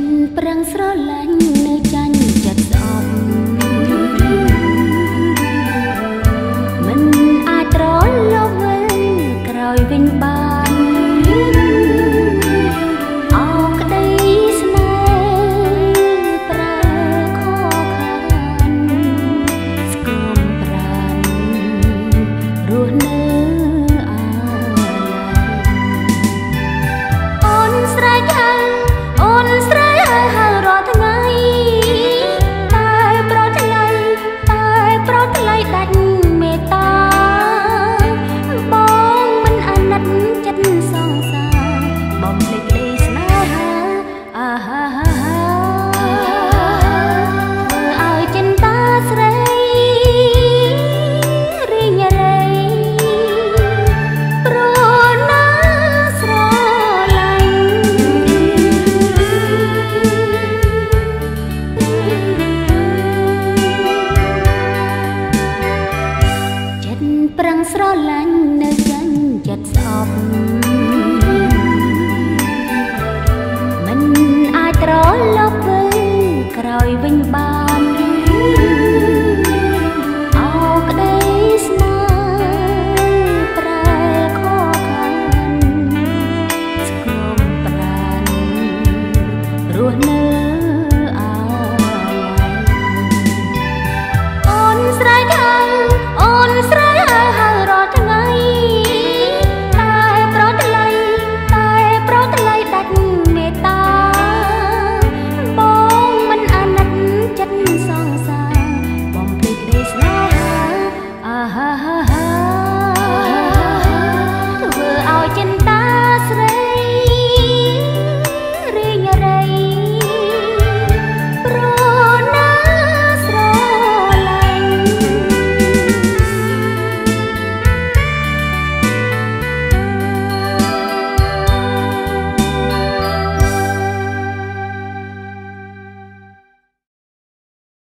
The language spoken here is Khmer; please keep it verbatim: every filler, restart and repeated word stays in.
ប្រឹងស្រឡាញ់នៅចាញ់ចិត្តស្អប់មិនអាចត្រឡប់វិញក្រោយវិញបានអោក្តីស្នេហ៍ប្រែខកខានស្គមប្រាណរស់នៅអាអូនស្រែកហៅអូនស្រែកហៅហៅរាល់ថ្ងៃតែប្រត់ថ្លៃតែប្រត់ថ្លៃដាច់មេត្តាបងមិនអាណិតចិត្តសងសាបំភ្លេចក្តីស្នេហាអាហាហាធ្វើឲ្យចិន្តាស្រីរីងរៃព្រោះណាស្រឡាញ់ចិត្តប្រឹងស្រឡាញ់នៅចាញ់ចិត្តស្អប់មិនអាចត្រឡប់វិញក្រោយវិញបានអោក្តីស្នេហ៍ប្រែខកខានស្គមប្រាណរស់នៅ